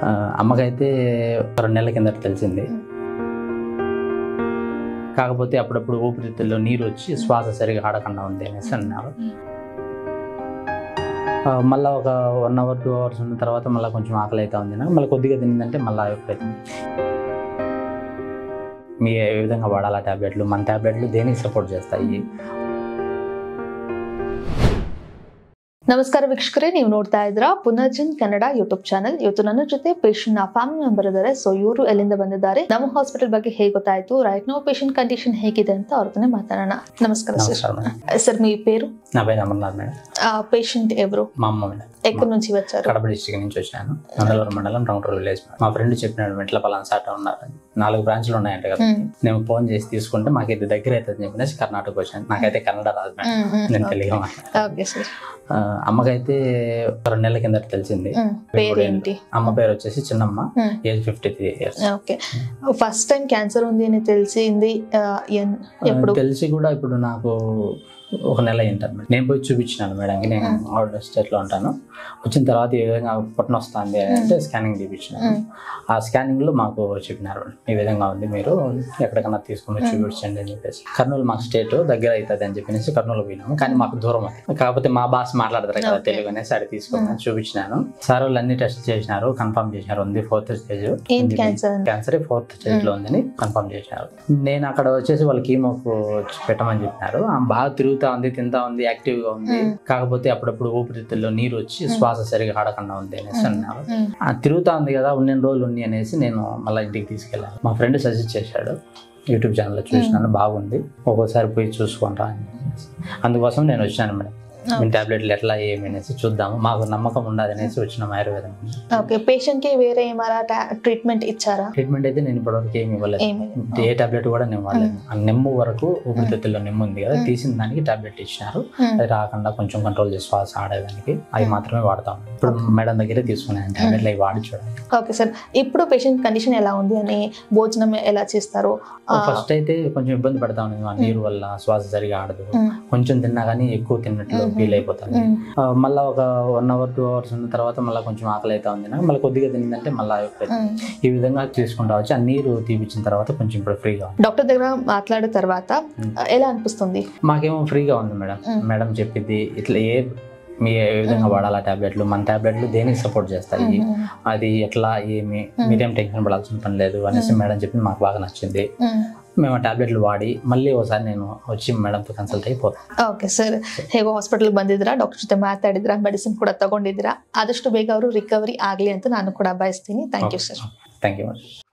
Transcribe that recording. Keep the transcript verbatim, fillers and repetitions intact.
అమ్మకైతే రెండు నెలల కిందట తెలిసింది. కాకపోతే అప్పుడప్పుడు ఊపిరితిత్తుల్లో నీరు వచ్చి శ్వాస సరిగా ఆడకుండా ఉంది అనేసి అన్నారు. మళ్ళీ ఒక వన్ అవర్ టూ అవర్స్ ఉన్న తర్వాత మళ్ళీ కొంచెం ఆకలి అవుతా ఉంది నాకు. మళ్ళీ కొద్దిగా తినిందంటే మళ్ళీ ఎప్పుడైతే మీ ఏ విధంగా వాడాలా ట్యాబ్లెట్లు, మన ట్యాబ్లెట్లు దేనికి సపోర్ట్ చేస్తాయి? ನಮಸ್ಕಾರ ವೀಕ್ಷಕರೇ, ನೀವು ನೋಡ್ತಾ ಇದ್ದೀರಾ ಪುನರ್ಜನ್ ಕನ್ನಡ ಯೂಟ್ಯೂಬ್ ಚಾನಲ್. ಇವತ್ತು ನನ್ನ ಜೊತೆ ಪೇಷಂಟ್ ನ ಫ್ಯಾಮಿಲಿ ಮೆಂಬರ್ ಇದ್ದಾರೆ. ಸೊ ಇವರು ಎಲ್ಲಿಂದ ಬಂದಿದ್ದಾರೆ, ನಮ್ಮ ಹಾಸ್ಪಿಟಲ್ ಬಗ್ಗೆ ಹೇಗೆ ಗೊತ್ತಾಯ್ತು, ರೈಟ್ ನೋ ಪೇಷಂಟ್ ಕಂಡೀಷನ್ ಹೇಗಿದೆ ಅಂತ ಅವ್ರತನೇ ಮಾತಾಡೋಣ. నమస్కారం సార్. సార్ మీ పేరు? నా పేరు అమర్నాథ్ మేడం. పేషెంట్ ఎవరు? మా అమ్మ మేడం. ఎక్కడి నుంచి వచ్చారు? కడప డిస్ట్రిక్ట్ నుంచి వచ్చాను. మండలవరం మండలం రౌండ్రోడ్ విలేజ్. మా ఫ్రెండ్ చెప్పినాడు మెట్ల పలానా సాట ఉన్నారు, నాలుగు బ్రాంచ్లు ఉన్నాయంట కదా. నేను ఫోన్ చేసి తీసుకుంటే మాకు ఇది దగ్గర అవుతుంది చెప్పినేసి కర్ణాటక వచ్చాను. నాకైతే కన్నడ రాదు మేడం, నేను తెలుగు. అమ్మకైతే రెండు నెలల కిందట తెలిసింది. పేరేంటి? అమ్మ పేరు వచ్చేసి Chinnamma, age fifty three years. Okay. First time cancer ఉంది అని తెలిసింది ఎప్పుడు? తెలిసి కూడా ఇప్పుడు నాకు ఒక నెల అయింటాను. నేను పోయి చూపించినాను మేడంకి. నేను అవుట్ స్టేట్లో ఉంటాను. వచ్చిన తర్వాత ఈ విధంగా పొట్టన వస్తుంది అంటే స్కానింగ్ తీపించినాను. ఆ స్కానింగ్ లో మాకు చెప్పినారు ఈ విధంగా ఉంది, మీరు ఎక్కడికన్నా తీసుకుని చూపించండి అని చెప్పేసి. కర్నూలు మాకు స్టేట్ దగ్గర అవుతుంది అని చెప్పేసి కర్నూలు పోయినాము. కానీ మాకు దూరం అది, కాకపోతే మా భాష మాట్లాడతారు కదా తెలుగు అనేసి అది తీసుకుని చూపించినాను. సార్ వాళ్ళు అన్ని టెస్ట్ చేసినారు, కన్ఫర్మ్ చేసినారు ఉంది fourth stage cancer, fourth stage లో ఉందని కన్ఫర్మ్ చేసినారు. నేను అక్కడ వచ్చేసి వాళ్ళకి కీమోకు పెట్టమని చెప్పినారు. బాగా తిరుగుతా ఉంది, తింటా ఉంది, యాక్టివ్ గా ఉంది. కాకపోతే అప్పుడప్పుడు ఊపిరితిత్తుల్లో నీరు వచ్చి శ్వాస సరిగా ఆడకుండా ఉంది అనేసి అన్నారు. తిరుగుతా ఉంది కదా ఉన్న రోజులు ఉంది అనేసి నేను మళ్ళీ ఇంటికి తీసుకెళ్ళాను. మా ఫ్రెండ్ సజెస్ట్ చేశాడు, యూట్యూబ్ ఛానల్లో చూసినాను, బాగుంది, ఒక్కోసారి పోయి చూసుకుంటా అని. అందుకోసం నేను వచ్చాను మేడం. మీ టాబ్లెట్లు ఎట్లా ఏమి అనేసి చూద్దాము, మాకు నమ్మకం ఉండదు అనేసి వచ్చిన ఆయుర్వేదం. ఓకే. పేషెంట్ కి వేరే ఏమైనా ట్రీట్మెంట్ ఇచ్చారా? ట్రీట్మెంట్ అయితే నేను ఇప్పటివరకు ఏమి ఇవ్వలేదు. ఏ టాబ్లెట్ కూడా నేను వాడలేదు. నెమ్ము వరకు ఊపిరితిత్తుల్లో నెమ్ము ఉంది కదా, తీసిన దానికి టాబ్లెట్ ఇచ్చినారు. అది రాకుండా కొంచెం కంట్రోల్ చేసి శ్వాస ఆడేదానికి అవి మాత్రమే వాడతాం. ఇప్పుడు మేడం దగ్గరే తీసుకున్నాను టాబ్లెట్లు, అవి వాడి చూడండి. Okay sir. ఇప్పుడు పేషెంట్ కండిషన్ ఎలా ఉంది అని, భోజనం ఎలా చేస్తారు? ఫస్ట్ అయితే కొంచెం ఇబ్బంది పడతా ఉంది, నీరు వల్ల శ్వాస సరిగా ఆడదు. కొంచెం తిన్నా కానీ ఎక్కువ తిన్నట్లు ఫీల్ అయిపోతుంది. మళ్ళీ ఒక వన్ అవర్ టూ అవర్స్ ఉన్న తర్వాత మళ్ళీ కొంచెం ఆకలి అవుతా ఉంది నాకు. మళ్ళీ కొద్దిగా తిందంటే మళ్ళీ ఈ విధంగా తీసుకుంటా వచ్చి ఆ నీరు తీపిచ్చిన తర్వాత కొంచెం ఇప్పుడు ఫ్రీగా. డాక్టర్ దగ్గర మాట్లాడిన తర్వాత ఎలా అనిపిస్తుంది? మాకేమో ఫ్రీగా ఉంది మేడం. మేడం చెప్పింది ఇట్లా ఏ మీ ఏ విధంగా వాడాలా ట్యాబ్లెట్లు, మన ట్యాబ్లెట్లు దేనికి సపోర్ట్ చేస్తాయి, అది ఎట్లా ఏమి మీరేం టెన్షన్ పడాల్సిన పని లేదు అనేసి మేడం చెప్పింది. మాకు బాగా నచ్చింది. మేము ఆ ಟ್ಯಾಬ್ಲೆಟ್ಲು వాడి మళ్ళీ ఒకసారి నేను వచ్చి ಮೇಡಮ್తో ಕನ್ಸಲ್ಟ್ అయిపోతాను. Okay sir. ಹೇಗೋ ಹಾಸ್ಪಿಟಲ್ಗೆ ಬಂದಿದ್ದೀರಾ, ಡಾಕ್ಟರ್ ಜೊತೆ ಮಾತಾಡಿದ್ರಾ, ಮೆಡಿಸಿನ್ ಕೂಡ ತಗೊಂಡಿದ್ದೀರಾ. ಆದಷ್ಟು ಬೇಗ ಅವರು ರಿಕವರಿ ಆಗಲಿ ಅಂತ ನಾನು ಕೂಡ ಬಯಸ್ತೀನಿ. Thank you sir. Thank you.